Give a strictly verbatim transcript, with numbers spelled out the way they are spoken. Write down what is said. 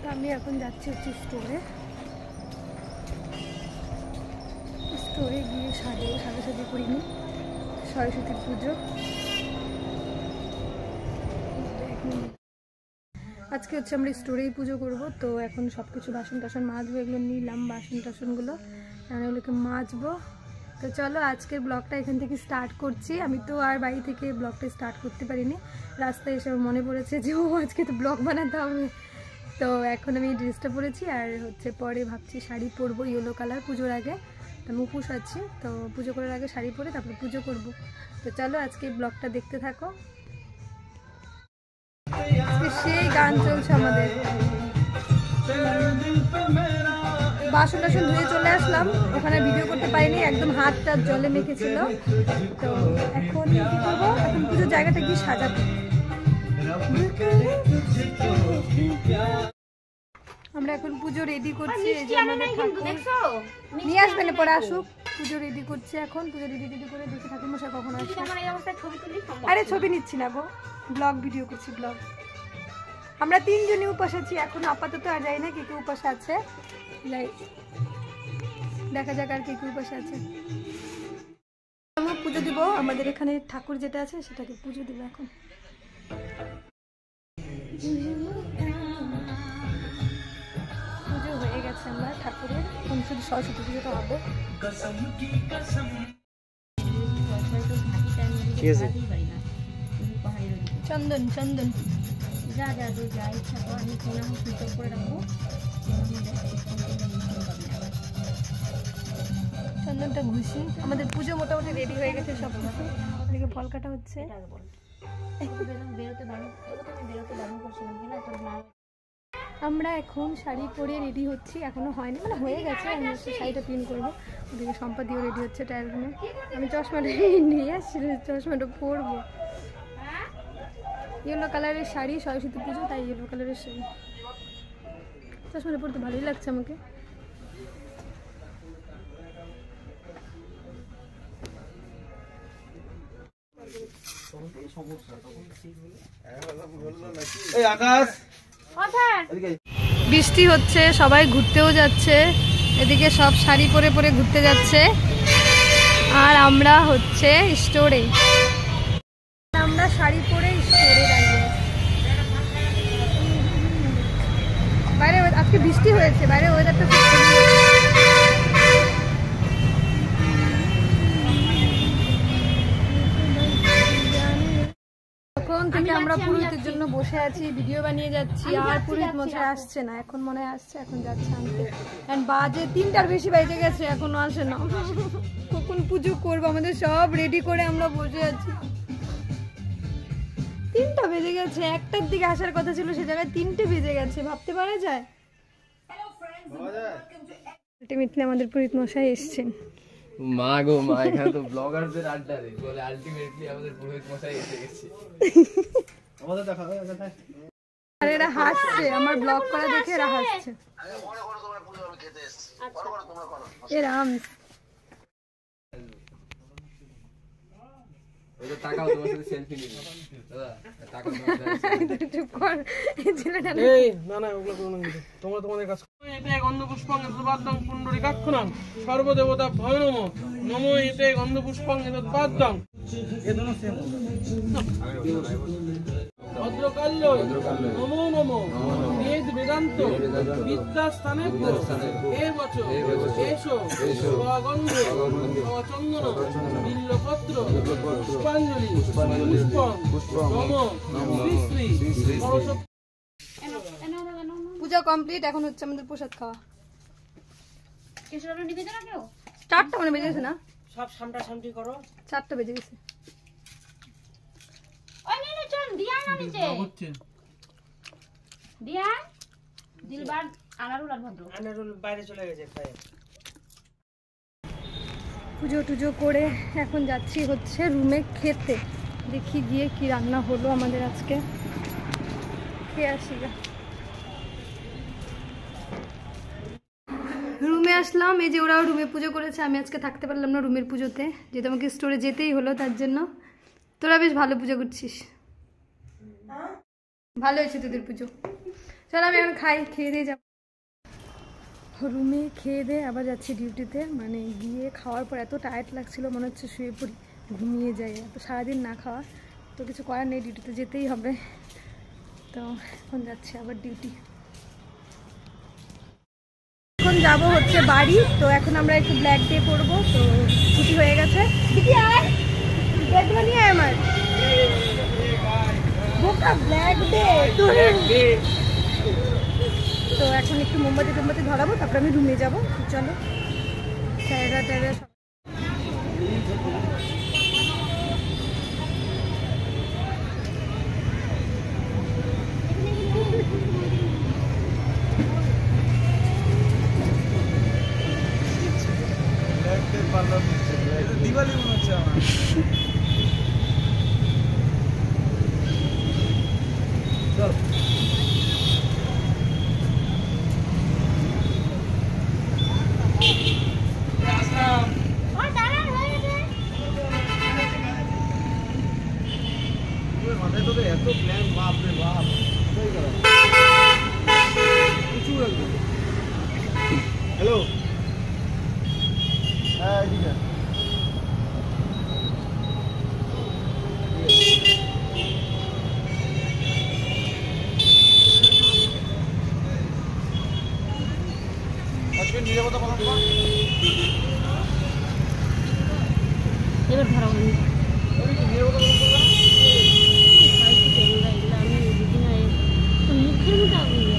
আমি এখন যাচ্ছি হচ্ছে স্টোরে স্টোরে গিয়ে সাজে সাজে সাজে করিনি সরস্বতী পুজো। আজকে হচ্ছে আমরা স্টোরেই পুজো করব, তো এখন সব কিছু বাসন টাসন মাজবো, এগুলো নিলাম বাসন টাসনগুলো, এখন এগুলোকে মাজবো। তো চলো আজকের ব্লগটা এখান থেকে স্টার্ট করছি। আমি তো আর বাড়ি থেকে ব্লগটা স্টার্ট করতে পারিনি, রাস্তায় এসে মনে পড়েছে যে ও আজকে তো ব্লগ বানাতে হবে। তো এখন আমি ড্রেসটা পরেছি আর হচ্ছে পরে ভাবছি শাড়ি পরবো ইয়েলো কালার পুজোর আগে, তো আমি উপোস আছি, তো পুজো করার আগে শাড়ি পরে তারপরে পুজো করব। তো চলো আজকে ব্লগটা দেখতে থাকো। সেই গান চলছে আমাদের, বাসন টাসন ধুয়ে চলে আসলাম, ওখানে ভিডিও করতে পারিনি, একদম হাত টাত জলে মেখেছিল। তো এখন কি করবো, এখন পুজোর জায়গাটা কি সাজাবো। আমরা এখন পুজো রেডি করছি, এই যে আমাদের ঠাকুর নিয়ে আসবেন পরে আসুক, পুজো রেডি করছি এখন। পুজো রেডি রেডি করে দেখি ঠাকুর মশাই কখন আসছে। আরে ছবি নিচ্ছি না গো, ব্লগ ভিডিও করছি ব্লগ। আমরা তিনজনই উপাস আছি এখন, আপাতত আর যাই না, কে কে উপাস আছে দেখা যাক আর কে কে উপাস আছে। আমরা পুজো দিব, আমাদের এখানে ঠাকুর যেটা আছে সেটাকে পুজো দিব এখন। পুজো হয়ে গেছে আমরা ঠাকুরের, এখন শুধু সরস্বতী পুজোটা হবে। চন্দন চন্দন যা যা দু যা ইচ্ছা কর, আমি কোনা পুজো করে রাখবো। চন্দনটা ঘুষি, আমাদের পুজো মোটামুটি রেডি হয়ে গেছে সব কিছু। এদিকে ফল কাটা হচ্ছে। আমরা এখন শাড়ি পরে রেডি হচ্ছি, এখনো হয়নি মানে হয়ে গেছে, আমি হচ্ছে শাড়িটা পিন করবো। ওদিকে সম্পাদিও রেডি হচ্ছে টায়ার রুমে, আমি চশমাটা নিয়ে আসছি, চশমাটা পরবো। ইয়েলো কালারের শাড়ি, সরস্বতী পুজো তাই ইয়েলো কালারের শাড়ি। চশমাটা পরতে ভালোই লাগছে আমাকে। বৃষ্টি হচ্ছে, সবাই ঘুরতেও যাচ্ছে, এদিকে সব শাড়ি পরে পরে ঘুরতে যাচ্ছে, আর আমরা হচ্ছে স্টোরে, আমরা শাড়ি পরে স্টোরে দাঁড়িয়ে। বাইরে আজকে বৃষ্টি হয়েছে, বাইরে ওয়েদারটা খুব সুন্দর। এখন থেকে আমরা পুরোহিতের জন্য বসে আছি, ভিডিও বানিয়ে যাচ্ছি, আর পুরোহিত মশাই আসছে না, এখন মনে হয় আসছে, এখন যাচ্ছে আনতে। কারণ বাজে তিনটার বেশি বেজে গেছে, এখনো আসে না। কখন পুজো করবো, আমাদের সব রেডি করে আমরা বসে আছি, তিনটা বেজে গেছে, একটার দিকে আসার কথা ছিল সে জায়গায় তিনটে বেজে গেছে, ভাবতে পারা যায়। আলটিমেটলি আমাদের পুরোহিত মশাই এসেছেন। মা গো মা, এখানে তো ব্লগারদের আড্ডা রে বলে, আলটিমেটলি আমাদের পুরোহিত মশাই এসে গেছে। আমাদের দেখা হবে কথা। আরে এরা হাসছে, আমার ব্লগ করা দেখে এরা হাসছে। এরা আম ওই টাকা তোমার সাথে সেলফি নিবি দাদা, টাকা তোমার চুপ কর, এই ছেলেটা এই না না ওগুলো করো না, তোমরা তোমাদের কাজ করো। এতে গন্ধপুষ্পং এতবাদ্যং পুণ্ডরিকাক্ষণং সর্বদেবতা ভয় নমঃ নমো এতে গন্ধপুষ্পং এতবাদ্যং এদনো সেম ভদ্রকাল্য নমো নমো বেদ বেদান্ত বিদ্যাস্থানে এ বচো এসো গন্ধ চন্দন বিল্লপত্র পুষ্পাঞ্জলি পুষ্পং নমো শ্রী শ্রী সরস্বতী। পূজা কমপ্লিট, এখন হচ্ছে আমাদের প্রসাদ খাওয়া। চারটা মানে বেজে গেছে না, সব সামটা সামটি করো, চারটা বেজে গেছে। বাইরে চলে গেছে। পুজো টুজো করে এখন যাচ্ছি হচ্ছে রুমে খেতে, দেখি গিয়ে কি রান্না হলো আমাদের আজকে, খেয়ে আসি। রুমে আসলাম, এই যে ওরাও রুমে পুজো করেছে, আমি আজকে থাকতে পারলাম না রুমের পুজোতে, যেহেতু আমাকে স্টোরে যেতেই হলো তার জন্য। তোরা বেশ ভালো পুজো করছিস, ভালো হয়েছে তোদের পুজো। চলো আমি এখন খাই, খেয়ে দিয়ে যাবো রুমে। খেয়ে দিয়ে আবার যাচ্ছি ডিউটিতে। মানে গিয়ে খাওয়ার পর এত টায়ার্ড লাগছিল, মনে হচ্ছে শুয়ে পড়ি, ঘুমিয়ে যাই। তো সারাদিন না খাওয়া, তো কিছু করার নেই, ডিউটিতে যেতেই হবে। তো এখন যাচ্ছি আবার ডিউটি। এখন যাবো হচ্ছে বাড়ি। তো এখন আমরা একটু ব্ল্যাক ডে করবো, তো ছুটি হয়ে গেছে। দিদি আয়, ব্ল্যাকগুলো নিয়ে আয় আমার বোকা, ব্ল্যাক ডে। তো এখন একটু মোমবাতি টোমবাতি ধরাবো, তারপরে আমি রুমে যাবো। চলো স্যারেরা ট্যারেরা দিওয়ালি মনে হচ্ছে আমার। চল মাথায় তোদের এত প্ল্যান, বাপ রে বাপ। হ্যালো, হ্যাঁ ঠিক আছে। আজকে নিরাপত্তা পালন কর। এবার ধরা হয়নি নিরাপত্তা পালন করবে না। মুখের মতো